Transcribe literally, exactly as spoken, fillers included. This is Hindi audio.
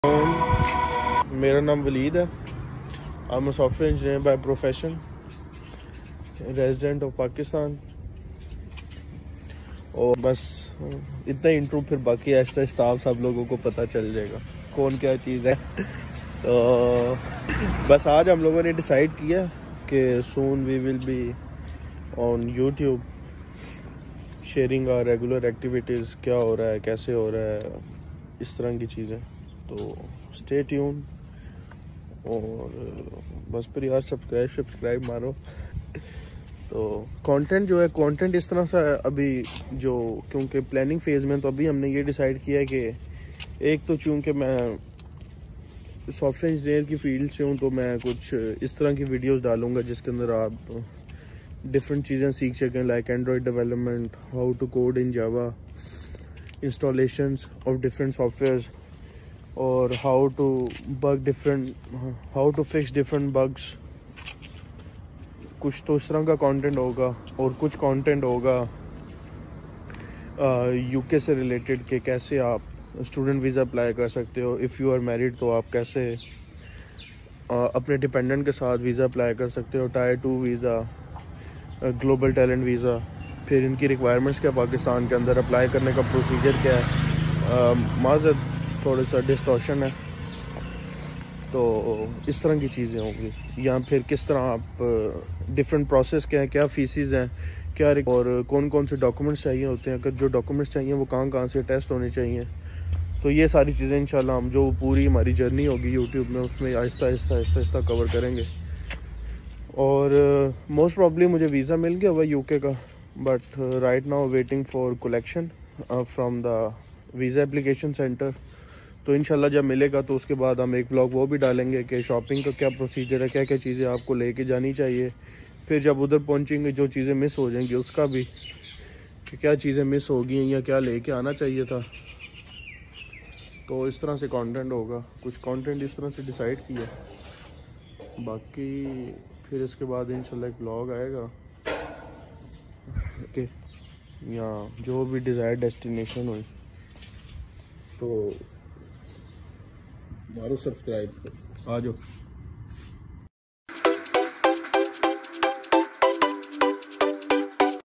मेरा नाम वलीद है। I am software engineer by profession, resident of Pakistan. और बस इतना इंट्रो, फिर बाकी आहिस्ता आहिस्ता आप सब लोगों को पता चल जाएगा कौन क्या चीज़ है। तो बस आज हम लोगों ने डिसाइड किया कि soon we will be on YouTube sharing our regular activities, क्या हो रहा है, कैसे हो रहा है, इस तरह की चीज़ें। तो स्टे ट्यून और बस फिर यार सब्सक्राइब सब्सक्राइब मारो। तो कंटेंट जो है, कंटेंट इस तरह सा अभी जो, क्योंकि प्लानिंग फेज़ में, तो अभी हमने ये डिसाइड किया है कि एक तो चूँकि मैं सॉफ्टवेयर इंजीनियर की फील्ड से हूँ, तो मैं कुछ इस तरह की वीडियोस डालूंगा जिसके अंदर आप डिफरेंट चीज़ें सीख सकें, like Android development, how to code in Java, installations of different softwares, और how to bug different how to fix different bugs. कुछ तो इस तरह का कंटेंट होगा, और कुछ कंटेंट होगा यूके से रिलेटेड के कैसे आप स्टूडेंट वीज़ा अप्लाई कर सकते हो। इफ़ यू आर मैरिड तो आप कैसे uh, अपने डिपेंडेंट के साथ वीज़ा अप्लाई कर सकते हो, tier two visa, global talent visa, फिर इनकी रिक्वायरमेंट्स क्या पाकिस्तान के अंदर, अप्लाई करने का प्रोसीजर क्या है। माज़र थोड़ा सा डिस्टॉर्शन है, तो इस तरह की चीज़ें होंगी। या फिर किस तरह आप डिफरेंट प्रोसेस क्या है, क्या फीसिस हैं, क्या और कौन कौन से डॉक्यूमेंट्स चाहिए होते हैं, अगर जो डॉक्यूमेंट्स चाहिए वो कहाँ कहाँ से टेस्ट होने चाहिए। तो ये सारी चीज़ें इंशाल्लाह हम जो पूरी हमारी जर्नी होगी यूट्यूब में, उसमें आहिस्ता आहिस्ता आहिस्ता आहिस्ता कवर करेंगे। और मोस्ट प्रॉब्ली मुझे वीज़ा मिल गया हुआ यूके का, but right now waiting for collection from the visa application centre. तो इंशाल्लाह जब मिलेगा तो उसके बाद हम एक ब्लॉग वो भी डालेंगे कि शॉपिंग का क्या प्रोसीजर है, क्या क्या चीज़ें आपको लेके जानी चाहिए। फिर जब उधर पहुंचेंगे जो चीज़ें मिस हो जाएंगी उसका भी, कि क्या चीज़ें मिस हो गई या क्या लेके आना चाहिए था। तो इस तरह से कंटेंट होगा, कुछ कंटेंट इस तरह से डिसाइड किया। बाकी फिर इसके बाद इंशाल्लाह एक ब्लॉग आएगा कि या जो भी डिज़ायर डेस्टिनेशन हुई, तो मारो सब्सक्राइब, आ जाओ।